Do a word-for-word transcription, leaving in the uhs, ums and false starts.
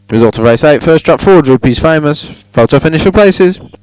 Result of race eight. First trap four, Droopy's Famous. Photo finish for places.